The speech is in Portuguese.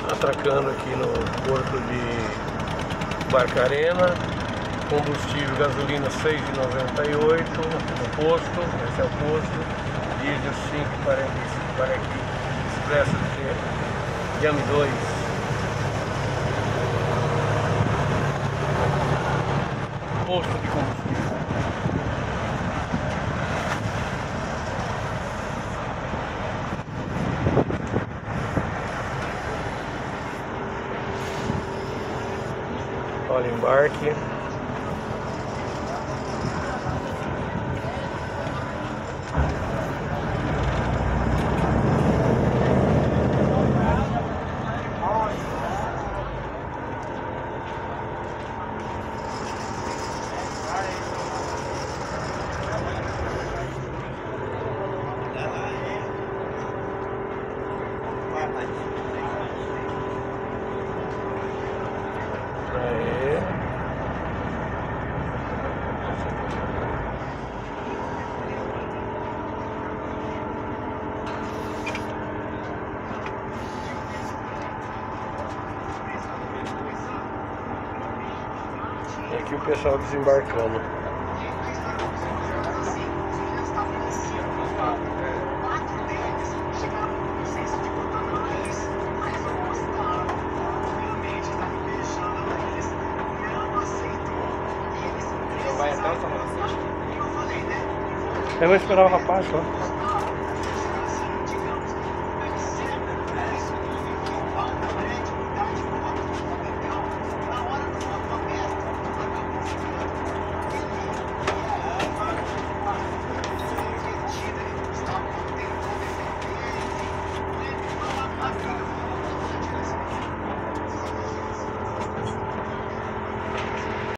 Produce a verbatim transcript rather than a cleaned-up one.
atracando aqui no porto de Barcarena. Combustível, gasolina seis reais e noventa e oito centavos no posto, esse é o posto. Diesel cinco reais e quarenta e cinco centavos para aqui, expresso de Yami dois. Posto de combustível. Olha o embarque. Aí. E aqui o pessoal desembarcando. Vai até o São Francisco. Eu vou esperar o rapaz só.